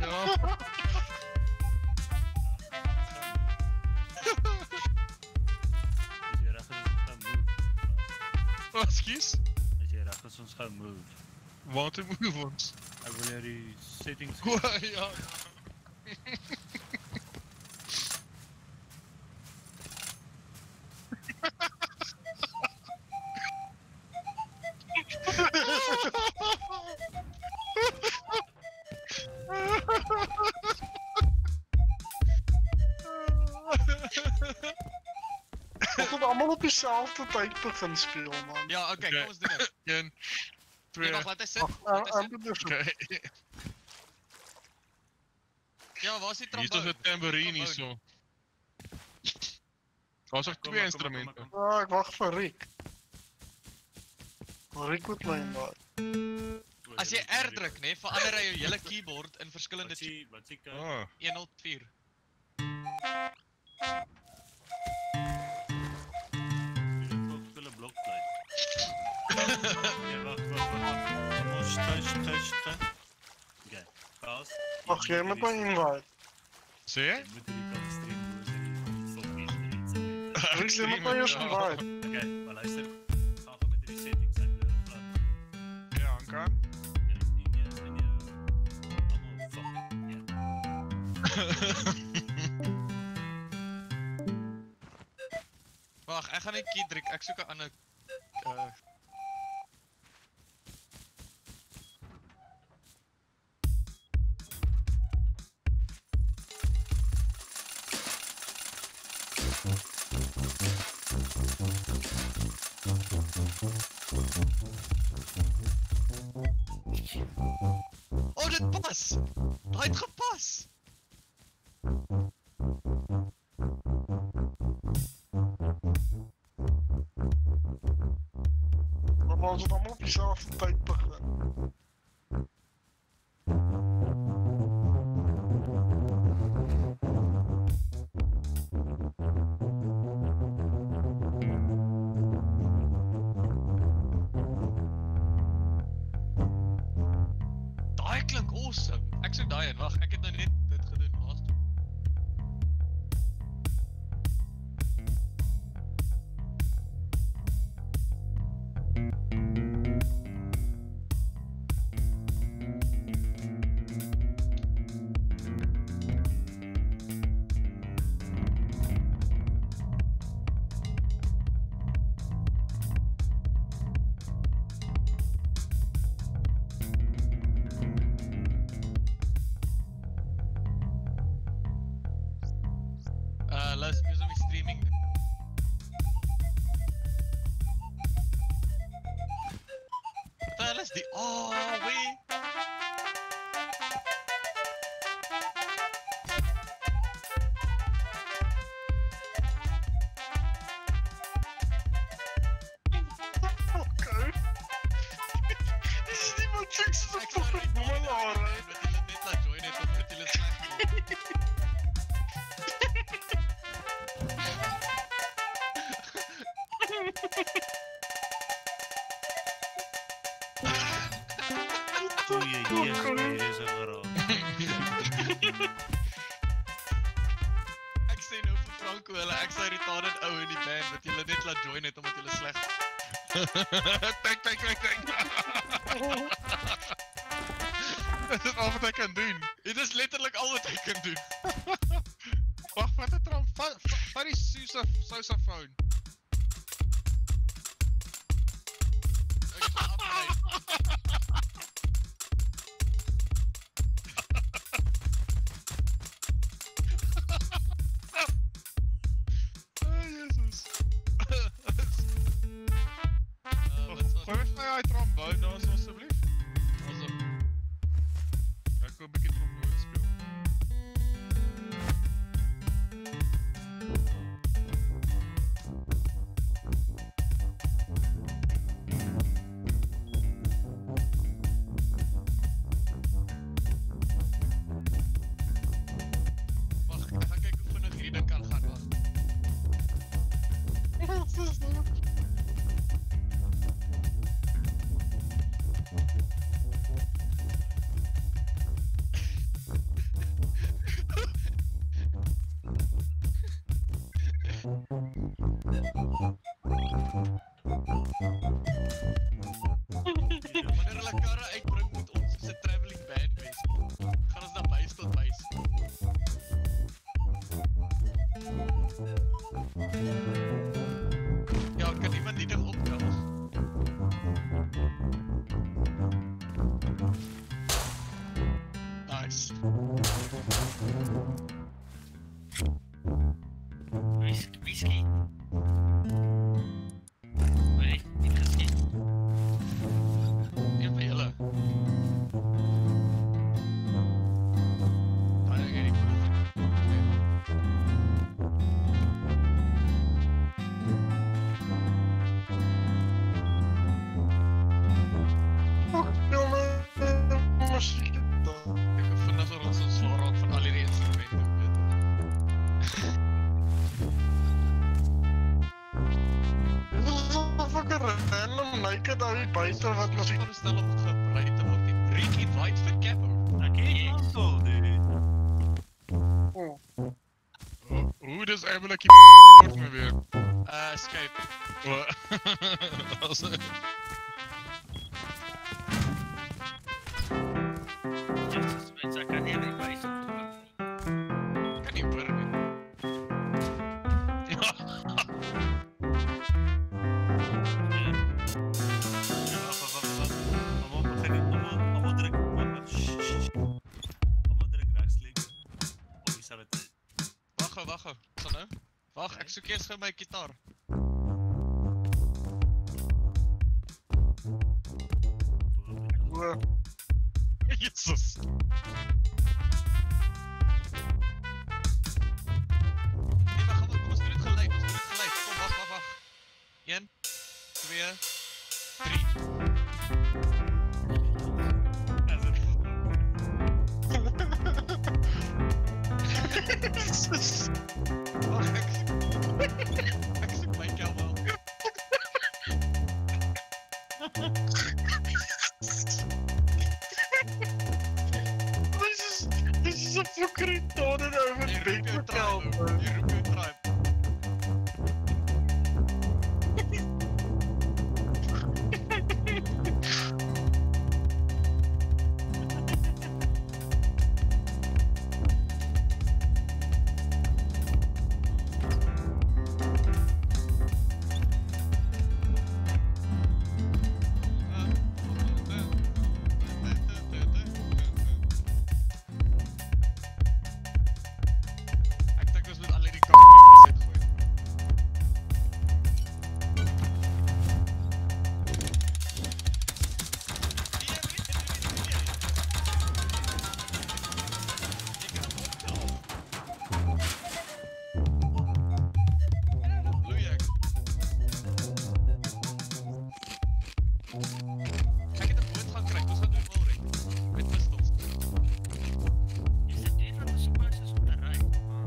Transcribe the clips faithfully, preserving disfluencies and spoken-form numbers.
Ja. As jy reg is, ons gaan move. Wat, excuse? As jy reg is, ons gaan move. Waar toe move ons? Ek wil jou die settings O, ja. Ons moet allemaal op diezelfde tijd begin speel, man. Ja, oké, kom ons doen het. Een, twee, Nee, wacht, laat hy sit. Ag, Laat hy amped sit. oké. Ja, waar is die Hier is tromboon? een tambourine hier zo. Er is ook Kom twee maar, kom maar, kom maar, instrumenten. kom Ja, ik wacht voor Rick. Rick moet my inderdaad. maar. As jy R druk, nee, verander hy jou hele keyboard in verskillende Wat sê, wat sê code? Ah, honderdvier. Jy het nog veel blok bly. Ja, wag, wag, wag, wag. Kom ons touch, touch, touch. Oké, Faust. Wacht, jij met my invite. zie je? Jy moet hierdie kant stream, hoe is hierdie stop hier, hierdie Rick, jy met my eers invite. Oké, maar luister. Gaan gou met hierdie settings, hy blur glad. Ja, kan. Ja, en jy, en jy, allemaal fucking, ja. Wag, ek gaan nie key druk, ek soek 'n ander uh Oh, dit pas! Daai het gepas! Maar ons moet allemaal op diezelfde tijd begin. Daai klink awesome. Ek soek daai in. Wag, ek het nou net dit gedoen laas toe. Uh, luister, dis om die streaming. Wat die hel is die? Oh, wee! Oké. Dit is niet wat ik zo Ek sou fucking net domme laren. dat hulle net laat join het omdat hulle sleg voel. Goeie jees, hier is een geraad. Ek sê nou vir Franco, hulle ek sy retarded ou in die band wat julle net laat join het omdat julle sleg Kijk, kijk, kijk, kijk. Dat is al wat ik kan doen. Dit is letterlik al wat hy kan doen. Wacht, wat het dan? Vat die sousaphone. Ek gaan afry. Oh, jezus. Uh, wat sal Gooi eens my die trombone daar so asseblief. Also, Ek wil 'n bietjie trombone speel. wag, ek gaan kyk hoe vinnig hierdie ding kan gaan, wag. Wat is dit? Ja, kan iemand die ding optel? Nice. Whis whisky. Nee, niet geschiet. Een van julle. Daai ding het die proef. Fuck, jongen. Muziek. Ek vind as ons ontslae raak van al hierdie instrumente, weet jy. Dit is een fucking random naked uit die buiten wat muziek. Ons stel om gebruik te word. Rick invite vir Camo. Ek het console, dude. Oh. Hoe dis eintlik die woord my weer? Uh, escape. As Jezus, mensen, ik kan niet meer bij zo'n toer. Kan nie hoor nie. Ja, wacht, wacht, wacht. Allemaal begin nie. Allemaal, allemaal druk. Wacht, wacht. Shh, shh, shh. Allemaal druk rechtsklik. Op dieselfde tyd. Wag, gou, wag. gou. Sal nou? Wag, ek soek eers gou my gitaar. Wow. Jesus. Nee, maar kom, kom ons doen dit gelyk, ons doen dit gelyk. Kom, wag, wag, wag. een, twee, drie. As it Wag, ek Ek soek my Camo. This is, this is a fucking retarded over Jy roep big jou vertel, tribe. bro. Jy roep jou tribe. Ek dink ons moet al hierdie kak hier by sit gooi. Bloei ek. Ek het 'n boot gaan kry, ons gaan doen Wilrek. Met pistols. Is het een van de supplies op de rij?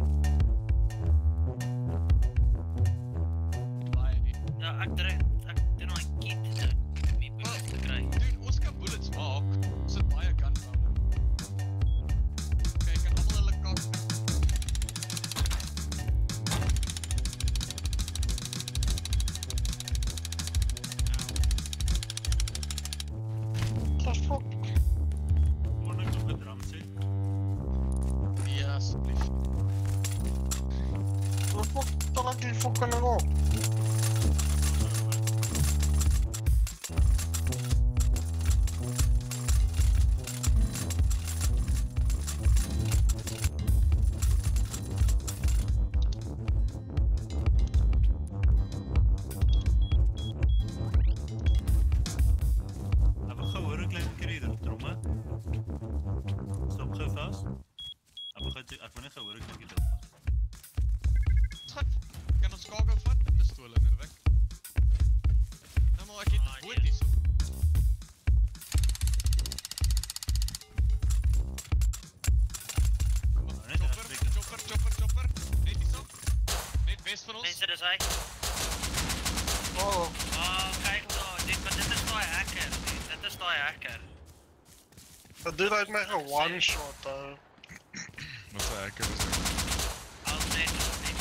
Baie nie. Ja, ik draai, ik doe nog een kit te mee bullets te krijgen. Dude, ons kan bullets maak. Ons het baie gunpowder. Kyk, en almal hulle kak. The fuck? Kon ek op 'n drum sit? Ja, asseblief. The fuck? Tal ek die fucking ding op? Heb ik gauw hoor, een klein keer hier, tromme. Stop gauw vast. Heb ik gauw, ek wil net gauw hoor, een klein keer tromme. Schat, kan ons skakel vat met pistole in weg? Nou maar ek het 'n boot hierso. Kom op, Net chopper, rechtstreeks. chopper, chopper, chopper. Net hierso. Net west van ons. Mensen, dat is hij. Oh, Oh, kijk nou, dit, maar dit is nou een hacker. Dit, dit is nou een hacker. dat dude uit my een one shot, though. Wat sê ek is dit? Oh nee, dat is niet.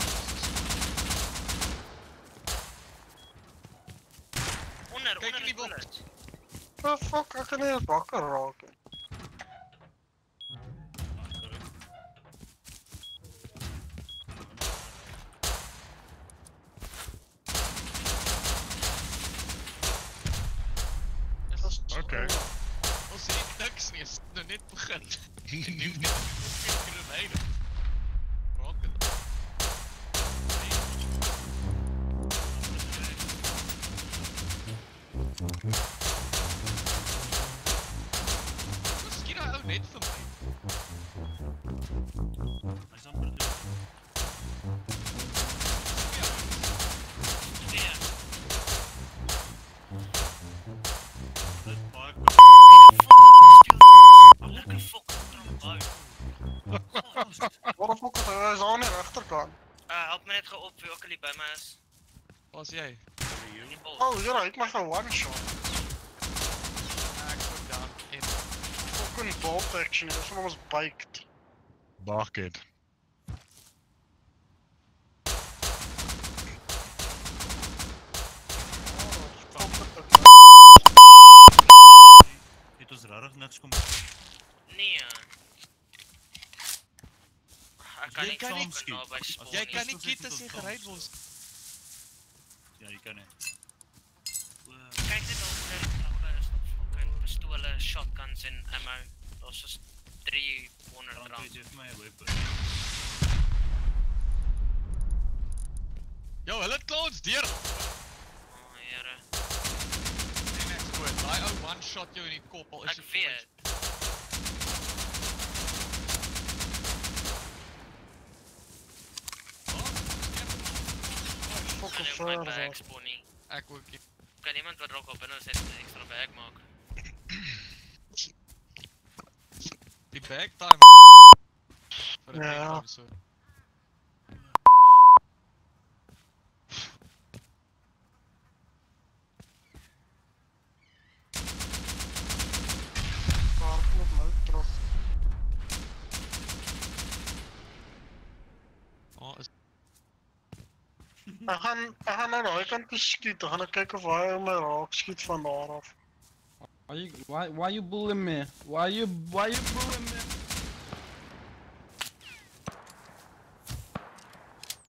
Onder, Kijk onder in die die box. bullet. The fuck? Ek kan nie eens wakker raak. nie. Ah, sorry. niks nie, is nou net begin. En nu net grenade. Raak het. Wat skiet hy ou net vir my? Hy's amper dood. Nee. Dit baie Lekker fucking drank uit. Wat de fuck is hy? Hy is aan die rechterkant. Uh, help my net gou op wie ook al die by my is. Waar's jy? In die bos. Oh, hier, hy het my gaan one shot. Ek ook daar. En Fucking bolt action, dit is van ons biked. Bucket. het ons regtig niks kom. Nee. Ek kan Jy nie kan nie fucking skiet. naby spawn jy nie. kan nie kiet as jy gereid word. Ja, jy kan nie. Kyk net op die trappe is nog fucking pistole, shotguns en ammo. Daar's is driehonderd Dan rand. jy vir my 'n weapon. Yo, hulle het klaar ons deur. Oh, here. En ek sê, daai ou one shot jou in die kop al is Ek weet. Fucking Ek my ver bag daar. spawn nie. Ek ook. Kan iemand wat dalk op binne sit 'n ekstra bag maak? Die bag time. Vir 'n Ja. time so. Waar kom nou terug? Oh, is Ek gaan, ek gaan nou daai kant toe skiet, ek gaan ek kyk of hy my raak skiet van daar af. Why you why why you bullying me? Why you why you bullying me?